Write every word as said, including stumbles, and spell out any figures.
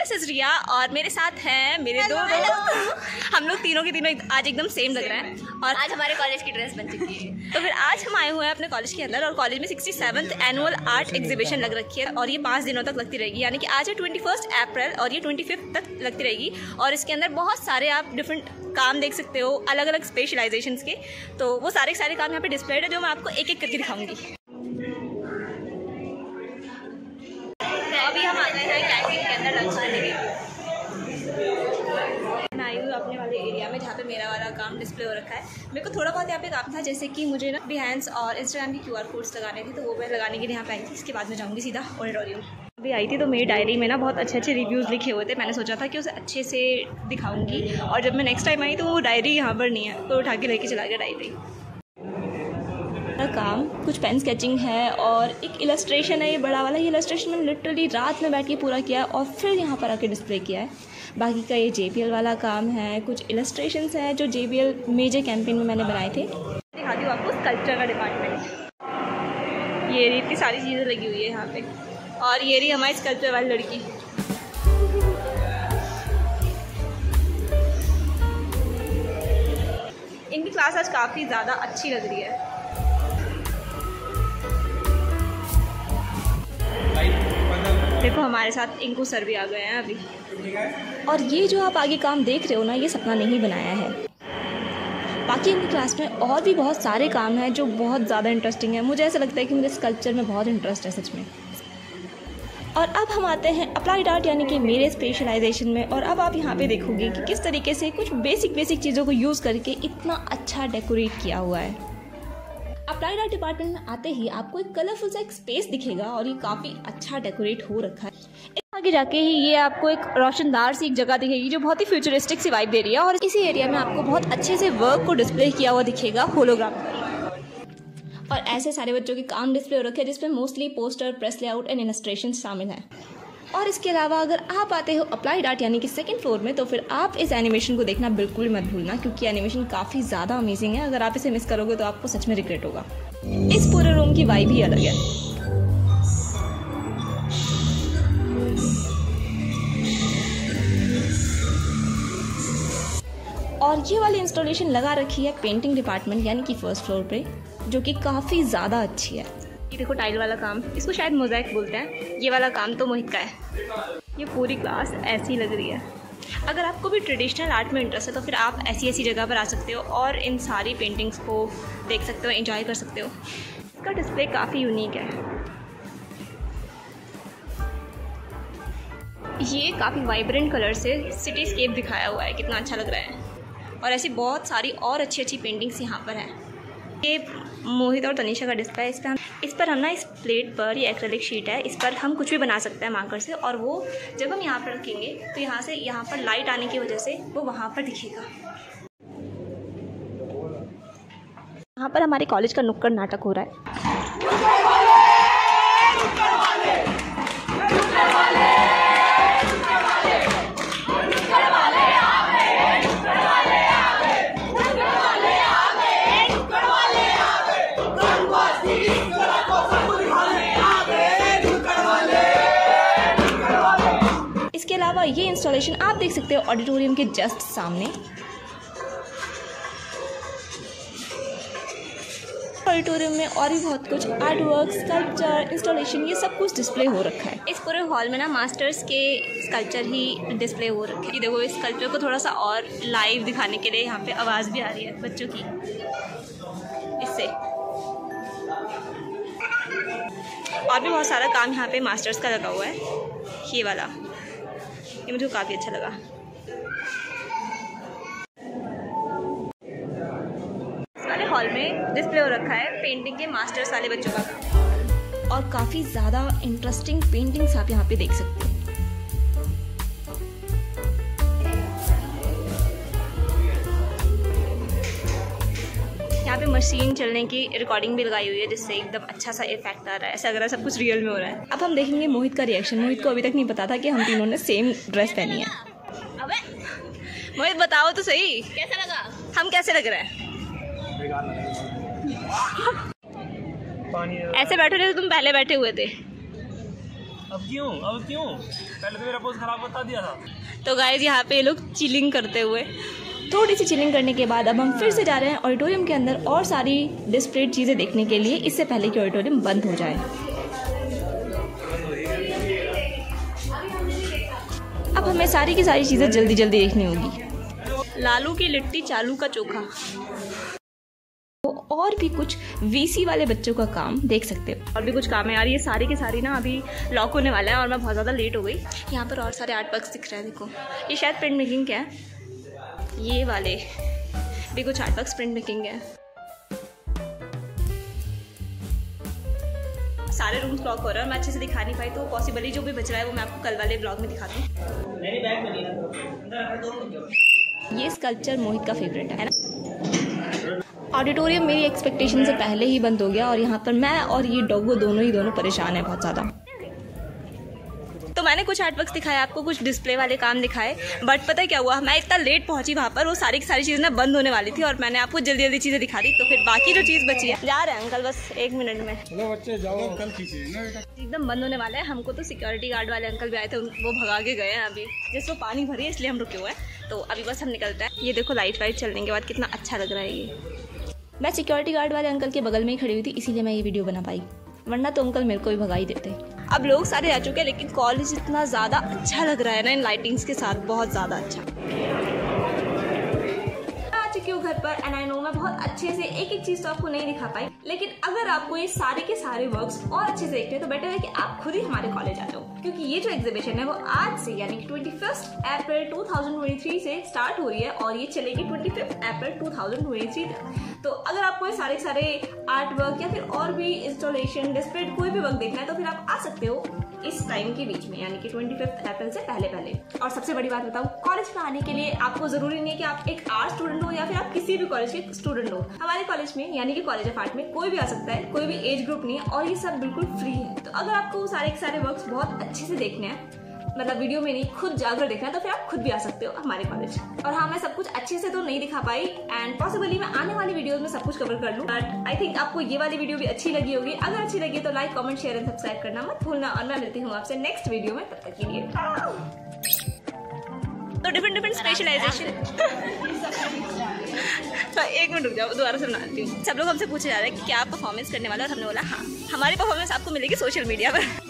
This is रिया और मेरे साथ हैं मेरे दो दोस्त। हम लोग तीनों के तीनों आज एकदम सेम लग रहे हैं और आज हमारे कॉलेज की ड्रेस बन चुकी है। तो फिर आज हम आए हुए हैं अपने कॉलेज के अंदर और कॉलेज में sixty seventh annual art exhibition लग रखी है और ये पाँच दिनों तक लगती रहेगी। यानी कि आज है ट्वेंटी फर्स्ट अप्रैल और ये ट्वेंटी फिफ्थ तक लगती रहेगी। और इसके अंदर बहुत सारे आप डिफरेंट काम देख सकते हो, अलग अलग स्पेशलाइजेशंस के। तो वो सारे सारे काम यहाँ पे डिस्प्लेड है जो मैं आपको एक एक करके दिखाऊंगी। तो अभी हम आ गए हैं कैंटीन के अंदर लंच करने के लिए। मैं आई हूँ अपने वाले एरिया में जहाँ पे मेरा वाला काम डिस्प्ले हो रखा है। मेरे को थोड़ा बहुत यहाँ पे काम था, जैसे कि मुझे ना बिहेंस और इंस्टाग्राम की क्यूआर कोड्स लगाने थे, तो वो मैं लगाने के लिए यहाँ पे आई थी। इसके बाद मैं जाऊँगी सीधा ऑडिटोरियम। अभी आई थी तो मेरी डायरी में ना बहुत अच्छे अच्छे रिव्यूज़ लिखे हुए थे। मैंने सोचा था कि उसे अच्छे से दिखाऊंगी और जब मैं नेक्स्ट टाइम आई तो वो डायरी यहाँ पर नहीं है, तो उठा के लेके चला गया डायरी। काम कुछ पेन स्केचिंग है और एक इलस्ट्रेशन है, ये बड़ा वाला। ये इलस्ट्रेशन मैंने लिटरली रात में बैठ के पूरा किया है और फिर यहाँ पर आके डिस्प्ले किया है। बाकी का ये जे बी एल वाला काम है, कुछ इलस्ट्रेशंस है जो J B L major campaign में मैंने बनाए थे। दिखाती हूँ आपको स्कल्पचर का डिपार्टमेंट। ये रही इतनी सारी चीज़ें लगी हुई है यहाँ पे और ये रही हमारी स्कल्पचर वाली लड़की। इनकी क्लास आज काफ़ी ज़्यादा अच्छी लग रही है। देखो हमारे साथ इनको सर भी आ गए हैं अभी। और ये जो आप आगे काम देख रहे हो ना, ये सपना नहीं बनाया है। बाकी इनकी क्लास में और भी बहुत सारे काम हैं जो बहुत ज़्यादा इंटरेस्टिंग है। मुझे ऐसा लगता है कि मुझे स्कल्पचर में बहुत इंटरेस्ट है सच में। और अब हम आते हैं अप्लाइड आर्ट यानी कि मेरे स्पेशलाइजेशन में। और अब आप यहाँ पे देखोगे कि किस तरीके से कुछ बेसिक बेसिक चीज़ों को यूज़ करके इतना अच्छा डेकोरेट किया हुआ है। अप्लाइड आर्ट डिपार्टमेंट में आते ही आपको एक कलरफुल सा एक स्पेस दिखेगा और ये काफ़ी अच्छा डेकोरेट हो रखा है। आगे जाके ही ये आपको एक रोशनदार सी एक जगह दिखेगी जो बहुत ही फ्यूचरिस्टिक सी वाइब दे रही है। और इसी एरिया में आपको बहुत अच्छे से वर्क को डिस्प्ले किया हुआ दिखेगा होलोग्राम पर। और ऐसे सारे बच्चों के काम डिस्प्ले हो रखे हैं जिसमें mostly poster, press layout and illustration शामिल हैं। और इसके अलावा अगर आप आते हो अप्लाइड आर्ट यानी कि सेकंड फ्लोर में, तो फिर आप इस एनिमेशन को देखना बिल्कुल मत भूलना, क्योंकि एनिमेशन काफ़ी ज़्यादा अमेजिंग है। अगर आप इसे मिस करोगे तो आपको सच में रिग्रेट होगा। इस पूरे रूम की वाइब ही अलग है। और ये वाली इंस्टॉलेशन लगा रखी है पेंटिंग डिपार्टमेंट यानी कि फर्स्ट फ्लोर पे, जो कि काफ़ी ज़्यादा अच्छी है। ये देखो टाइल वाला काम, इसको शायद मोज़ाइक बोलते हैं। ये वाला काम तो मोहित का है। ये पूरी क्लास ऐसी लग रही है। अगर आपको भी ट्रेडिशनल आर्ट में इंटरेस्ट है तो फिर आप ऐसी ऐसी जगह पर आ सकते हो और इन सारी पेंटिंग्स को देख सकते हो, एंजॉय कर सकते हो। इसका डिस्प्ले काफ़ी यूनिक है। ये काफ़ी वाइब्रेंट कलर से सिटी स्केप दिखाया हुआ है, कितना अच्छा लग रहा है। और ऐसी बहुत सारी और अच्छी अच्छी पेंटिंग्स यहाँ पर हैं। ये मोहित और तनीषा का डिस्प्ले है। इस पर हम इस पर हम ना इस प्लेट पर, ये एक्रेलिक शीट है, इस पर हम कुछ भी बना सकते हैं मार्कर से। और वो जब हम यहाँ पर रखेंगे तो यहाँ से यहाँ पर लाइट आने की वजह से वो वहाँ पर दिखेगा। यहाँ पर हमारे कॉलेज का नुक्कड़ नाटक हो रहा है। इसके अलावा ये इंस्टॉलेशन आप देख सकते हो ऑडिटोरियम के जस्ट सामने। ऑडिटोरियम में और भी बहुत कुछ आर्ट वर्क, स्कल्पचर, इंस्टॉलेशन, ये सब कुछ डिस्प्ले हो रखा है। इस पूरे हॉल में ना मास्टर्स के स्कल्पचर ही डिस्प्ले हो रखे हैं। देखो इस स्कल्पचर को थोड़ा सा और लाइव दिखाने के लिए यहाँ पे आवाज़ भी आ रही है बच्चों की इससे। और भी बहुत सारा काम यहाँ पे मास्टर्स का लगा हुआ है। ये वाला ये मुझे काफ़ी अच्छा लगा। इस वाले हॉल में डिस्प्ले हो रखा है पेंटिंग के मास्टर्स वाले बच्चों का काम और काफ़ी ज़्यादा इंटरेस्टिंग पेंटिंग्स आप यहाँ पे देख सकते हैं। यहाँ पे मशीन चलने की रिकॉर्डिंग भी लगाई हुई है जिससे एकदम अच्छा सा इफेक्ट आ रहा है। ऐसा लग रहा है सब कुछ रियल में हो रहा है। अब हम देखेंगे मोहित का रिएक्शन। मोहित को अभी तक नहीं पता था कि हम तीनों ने सेम ड्रेस पहनी है। अबे मोहित बताओ तो सही, कैसा लगा? हम कैसे लग रहे हैं? ऐसे बैठे रहे तुम पहले बैठे हुए थे। अब क्यों अब क्यों पहले तो मेरा पोज खराब बता दिया था। तो गाइस यहाँ पे ये लोग चिलिंग करते हुए, थोड़ी सी चिलिंग करने के बाद अब हम फिर से जा रहे हैं ऑडिटोरियम के अंदर और सारी डिस्प्लेड चीज़ें देखने के लिए, इससे पहले कि ऑडिटोरियम बंद हो जाए। अब हमें सारी की सारी चीज़ें जल्दी जल्दी देखनी होगी। लालू की लिट्टी, चालू का चोखा और भी कुछ वीसी वाले बच्चों का काम देख सकते हो। और भी कुछ काम है यार, ये सारी की सारी ना अभी लॉक होने वाला है और मैं बहुत ज़्यादा लेट हो गई। यहाँ पर और सारे आर्ट वर्क्स दिख रहे हैं, देखो ये शायद प्रिंट मेकिंग क्या है, ये वाले भी कुछ आर्ट वर्क्स प्रिंट मेकिंग है। सारे रूम्स ब्लॉक हो रहे हैं, मैं अच्छे से दिखा नहीं पाई, तो पॉसिबली जो भी बच रहा है वो मैं आपको कल वाले ब्लॉग में दिखा दूँ। ये स्कल्पचर मोहित का फेवरेट है ना। ऑडिटोरियम मेरी एक्सपेक्टेशन से पहले ही बंद हो गया और यहाँ पर मैं और ये डॉगो दोनों ही दोनों परेशान है बहुत ज़्यादा। तो मैंने कुछ आर्टवर्क्स दिखाए आपको, कुछ डिस्प्ले वाले काम दिखाए, बट पता है क्या हुआ, मैं इतना लेट पहुंची वहाँ पर, वो सारी की सारी चीज़ें ना बंद होने वाली थी और मैंने आपको जल्दी जल्दी चीज़ें दिखा दी। तो फिर बाकी जो चीज़ बची है, जा रहे हैं अंकल बस एक मिनट में। चलो बच्चे जाओ, कल खींचिए ना बेटा। एकदम बंद होने वाला है। हमको तो सिक्योरिटी गार्ड वाले अंकल भी आए थे, वो भगा के गए हैं अभी, जिसको पानी भरी है इसलिए हम रुके हुए हैं। तो अभी बस हम निकलते हैं। ये देखो लाइट वाइट चलने के बाद कितना अच्छा लग रहा है ये। मैं सिक्योरिटी गार्ड वाले अंकल के बगल में ही खड़ी हुई थी, इसीलिए मैं ये वीडियो बना पाई, वरना तो अंकल मेरे को भी भगा ही देते। अब लोग सारे आ चुके हैं, लेकिन कॉलेज इतना ज़्यादा अच्छा लग रहा है ना इन लाइटिंग्स के साथ, बहुत ज़्यादा अच्छा। आ चुकी हूँ घर पर एंड आई नो मैं बहुत अच्छे से एक एक चीज़ तो आपको नहीं दिखा पाई, लेकिन अगर आपको ये सारे के सारे वर्क्स और अच्छे से देखते हैं तो बेटर है कि आप खुद ही हमारे कॉलेज आ जाओ, क्योंकि ये जो एग्जीबिशन है वो आज से यानी कि twenty fifth April two thousand twenty three से स्टार्ट हो रही है और ये चलेगी twenty fifth April two thousand twenty three तक। तो अगर आपको ये सारे सारे आर्ट वर्क या फिर और भी इंस्टॉलेशन डिस्प्ले कोई भी वर्क देखना है तो फिर आप आ सकते हो इस टाइम के बीच में, यानी कि ट्वेंटी फिफ्थ अप्रैल से पहले पहले। और सबसे बड़ी बात बताऊं, कॉलेज में आने के लिए आपको जरूरी नहीं है कि आप एक आर्ट स्टूडेंट हो या फिर आप किसी भी कॉलेज के स्टूडेंट हो। हमारे कॉलेज में यानी कि कॉलेज ऑफ आर्ट में कोई भी आ सकता है, कोई भी एज ग्रुप नहीं है और ये सब बिल्कुल फ्री है। तो अगर आपको सारे के सारे वर्क्स बहुत अच्छे से देखने हैं, मतलब वीडियो में नहीं खुद जाकर देखना है, तो फिर आप खुद भी आ सकते हो हमारे कॉलेज। और हाँ, मैं सब कुछ अच्छे से तो नहीं दिखा पाई एंड पॉसिबली मैं आने वाली वीडियोस में सब कुछ कवर कर लूँ, बट आई थिंक आपको ये वाली वीडियो भी अच्छी लगी होगी। अगर अच्छी लगी तो like comment share and subscribe करना मत भूलना और मैं मिलती हूँ आपसे नेक्स्ट वीडियो में, तब तक के लिए। तो डिफरेंट डिफरेंट स्पेशलाइजेशन एक मिनट रुक जाओ, दोबारा से बनाती हूँ। सब लोग हमसे पूछे जा रहे हैं कि क्या आप परफॉर्मेंस करने वाले, और हमने बोला हाँ, हमारी परफॉर्मेंस आपको मिलेगी सोशल मीडिया पर।